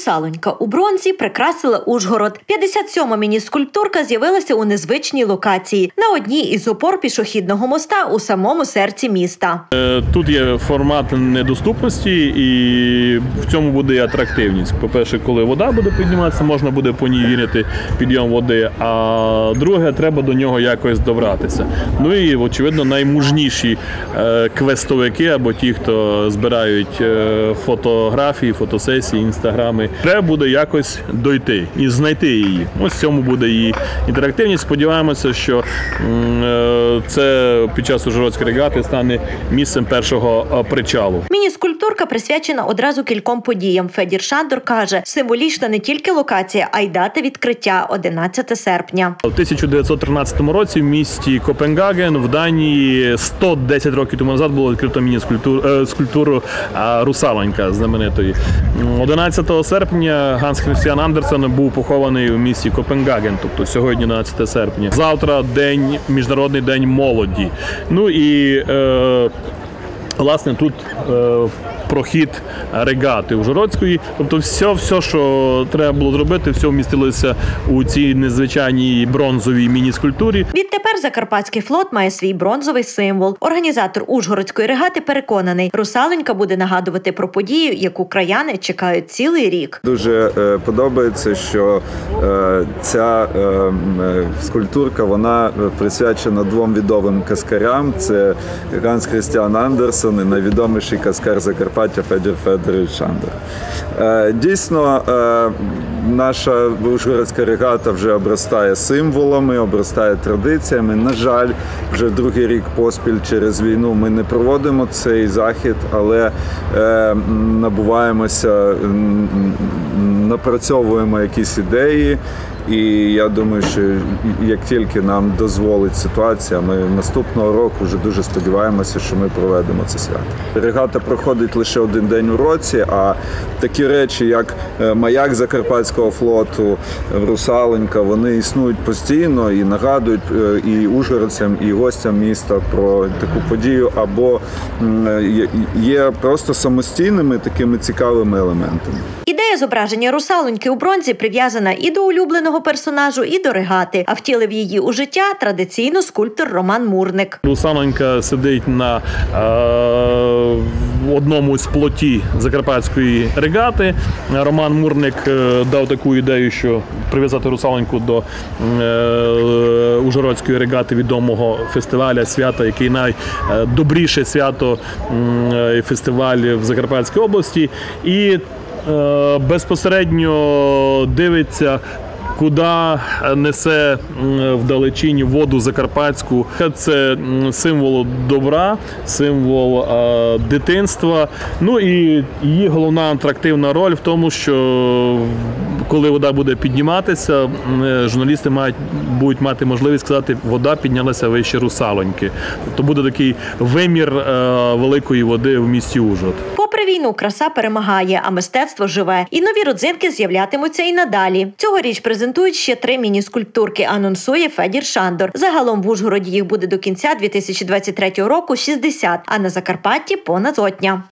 Русалонька у бронзі прикрасила Ужгород. 57-ма міні-скульптурка з'явилася у незвичній локації – на одній із опор пішохідного моста у самому серці міста. Тут є формат недоступності і в цьому буде і атрактивність. По-перше, коли вода буде підніматися, можна буде по ній вірити підйом води, а друге, треба до нього якось добратися. Ну і, очевидно, наймужніші квестовики або ті, хто збирають фотографії, фотосесії, інстаграми, треба буде якось дойти і знайти її. Ось в цьому буде її інтерактивність. Сподіваємося, що це під час Ужгородської регати стане місцем першого причалу. Міні-скульптурка присвячена одразу кільком подіям. Федір Шандор каже, символічна не тільки локація, а й дата відкриття – 11 серпня. У 1913 році в місті Копенгаген в Данії 110 років тому назад було відкрито міні-скульптуру «Русалонька» знаменитої. 11 серпня Ганс Христіан Андерсен був похований у місті Копенгаген, тобто сьогодні 11 серпня. Завтра Міжнародний день молоді. Ну і власне тут прохід регати Ужгородської. Тобто все, що треба було зробити, все вмістилося у цій незвичайній бронзовій міні-скульптурі. Відтепер Закарпатський флот має свій бронзовий символ. Організатор Ужгородської регати переконаний, Русалонька буде нагадувати про подію, яку краяни чекають цілий рік. Дуже подобається, що ця скульптурка, вона присвячена двом відомим каскарям. Це Ганс Христіан Андерсен і найвідоміший каскар Закарпаття Федір Федорович Шандор. Дійсно, наша Ужгородська регата вже обростає символами, обростає традиціями. На жаль, вже другий рік поспіль через війну ми не проводимо цей захід, але набуваємося, напрацьовуємо якісь ідеї. І я думаю, що як тільки нам дозволить ситуація, ми наступного року вже дуже сподіваємося, що ми проведемо це свято. Регата проходить лише один день у році, а такі речі, як маяк Закарпатського флоту, Русалонька, вони існують постійно і нагадують і ужгородцям, і гостям міста про таку подію, або є просто самостійними такими цікавими елементами. Ідея зображення Русалоньки у бронзі прив'язана і до улюбленого персонажу, і до регати, а втілив її у життя традиційно скульптор Роман Мурник. Русалонька сидить на одному з плоті Закарпатської регати. Роман Мурник дав таку ідею, що прив'язати Русалоньку до Ужгородської регати, відомого фестиваля, свята, який найдобріше свято фестиваль в Закарпатській області. І безпосередньо дивиться, куди несе вдалечінь воду закарпатську. Це символ добра, символ дитинства. Ну і її головна атрактивна роль в тому, що коли вода буде підніматися, журналісти будуть мати можливість сказати, вода піднялася вище Русалоньки. Тобто буде такий вимір великої води в місті Ужгород. Попри війну, краса перемагає, а мистецтво живе. І нові родзинки з'являтимуться і надалі. Цьогоріч презентують ще 3 міні-скульптурки, анонсує Федір Шандор. Загалом в Ужгороді їх буде до кінця 2023 року 60, а на Закарпатті понад 100.